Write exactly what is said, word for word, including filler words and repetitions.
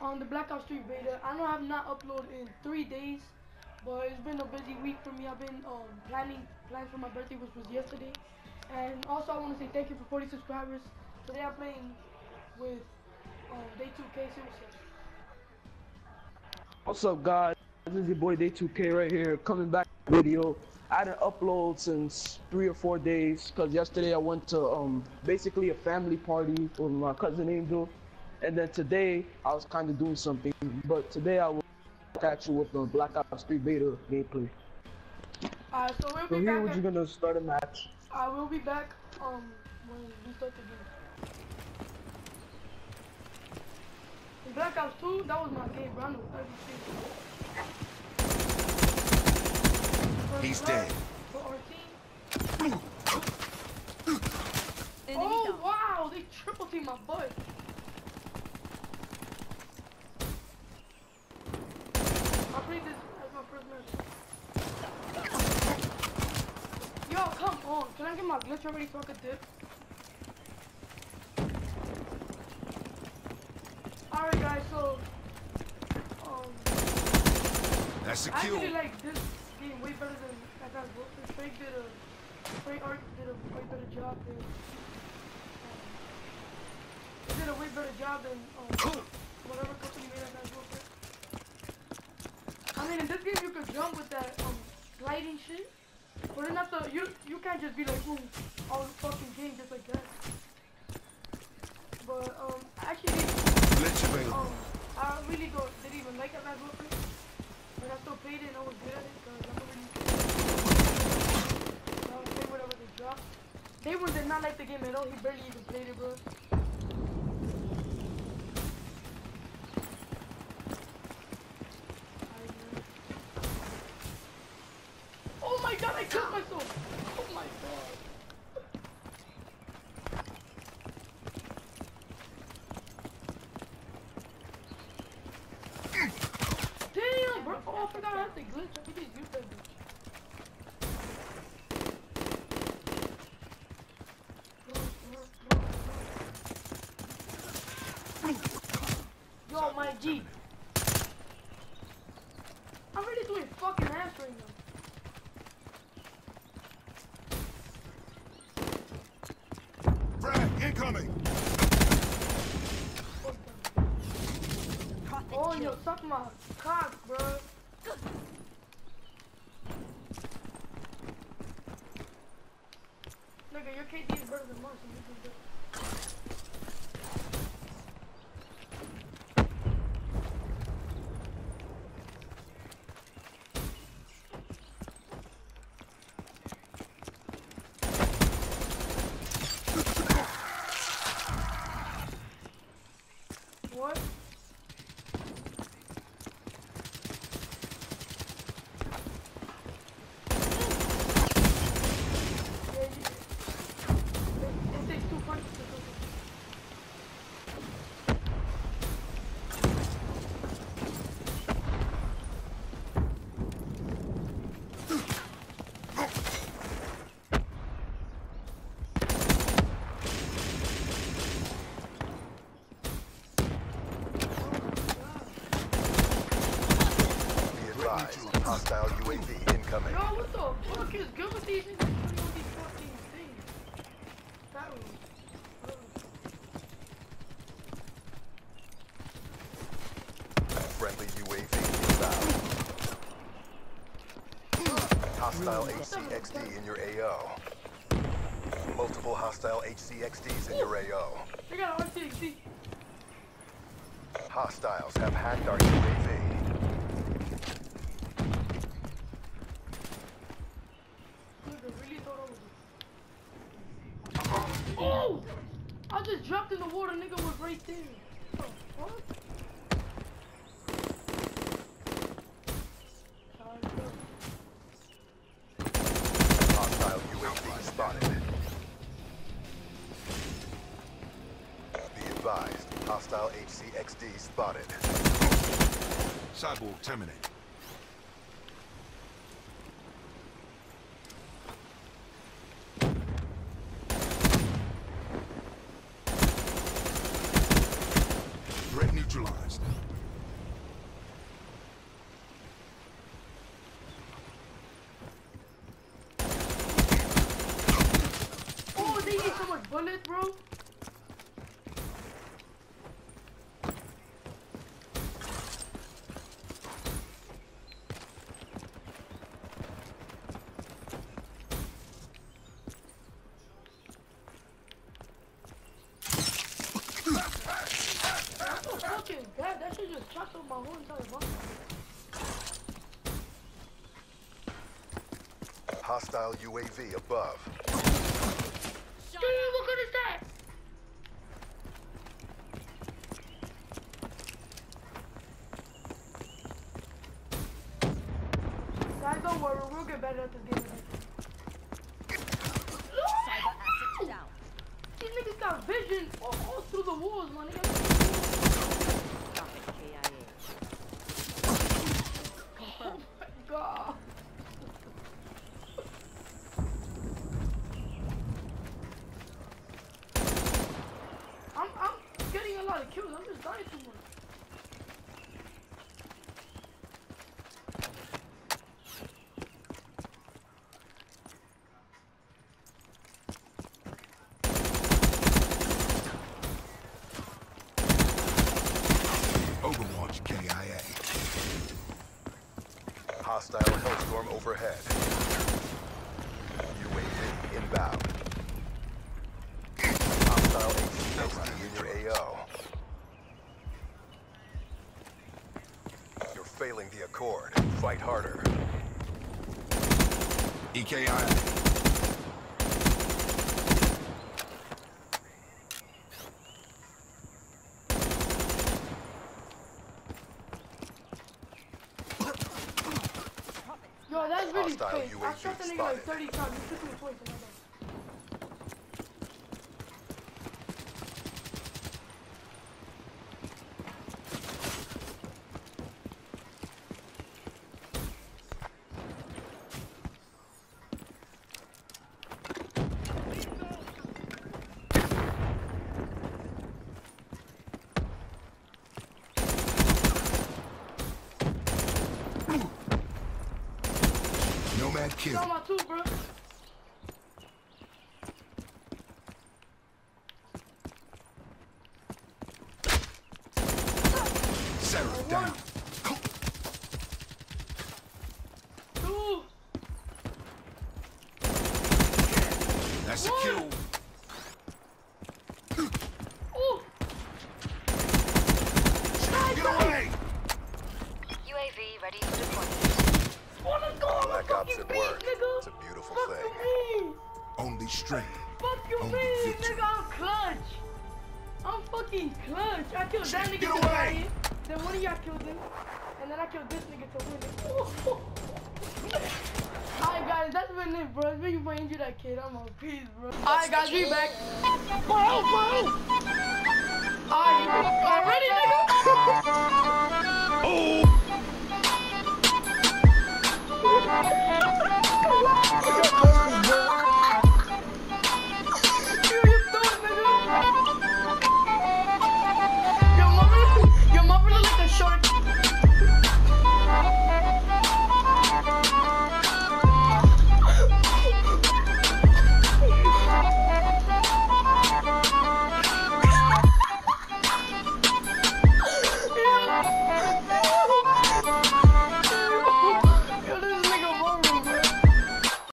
on the Black Ops three beta. I know I have not uploaded in three days, but it's been a busy week for me. I've been um, planning plans for my birthday, which was yesterday. And also, I want to say thank you for forty subscribers. Today I'm playing with um, Day two K. What's up, guys? This is your boy Day two K right here, coming back with a video. I didn't upload since three or four days because yesterday I went to um basically a family party with my cousin Angel, and then today I was kind of doing something. But today I will catch you with the Black Ops three beta gameplay. Alright, so we'll So be here back. we're just gonna start a match. I will be back um when we start the game. In Black Ops two, that was my game, bro. I know everything. He's dead. For our team. Oh wow, they triple team my butt. I played this as my first match. Yo, come on. Can I get my glitch already so I can dip? Alright guys, so um That's a I kill. actually like this game way better than that guy's book. Frank did a Frank Art did a way better job than um, he did a way better job than um, whatever company made that guy's book. I mean, in this game you could jump with that um gliding shit, but then after you you can't just be like boom all the fucking game just like that. But um actually um I really don't didn't even like that book. But I still played it and I was good at it because I'm really I was playing whatever they dropped. Daywin did not like the game at all. He barely even played it, bro. Oh my god, I killed myself! Oh my god. Damn, bro! Oh, I forgot I had the glitch. I think he's used that bitch. Yo, my G. I'm really doing fucking ass right now. Frag incoming. Oh, yo, suck my cock, bro. Nigga, your K D is better than mine, so you can do it. What? Hostile U A V incoming. Yo, what the fuck is good with these niggas doing all these fucking things? That was... Friendly U A V inbound. Hostile H C X D in your A O. Multiple hostile H C X Ds in your A O. They got an R C X D. Hostiles have hacked our U A V. Oh! I just dropped in the water, nigga was right there. What the fuck? Hostile U A V spotted. Be advised, hostile H C X D spotted. Cyborg terminated. Threat neutralized. bullets, bro. That's so fucking bad. That shit just chopped up my whole entire body. Hostile U A V above. Dude, what good is that? Guys, don't worry, we'll get better at this game. Cyber asset down. These niggas got vision all, all through the walls, my nigga. Stop it, K I A. Oh my god. I'm, I'm getting a lot of kills. I'm just dying too much. Overwatch K I A. Hostile Hellstorm overhead. U A V inbound. Hostile H C X D in your A O. You're failing the Accord. Fight harder. E K I A. Yo, that's really Hostile quick. U A I V shot the nigga like spotted. thirty times. He took me twice and I died. Nomad kill. Got my two, bro. Sarah down. Two. That's a One. kill. Ooh. Get away! U A V ready for deployment. Oh, let's go. I'm a Black Ops fucking at beast, work. nigga. It's a beautiful Fuck thing. you mean? Only strength. Fuck you Only mean, victory. nigga? I'm clutch. I'm fucking clutch. I killed that nigga Get to away. die. Then one of y'all killed him. And then I killed this nigga to win it. Alright guys, that's been it, bro. It's been you for injure that kid. I'm on peace, bro. Alright guys, we back. Bro, bro. Alright, already, nigga? Oh!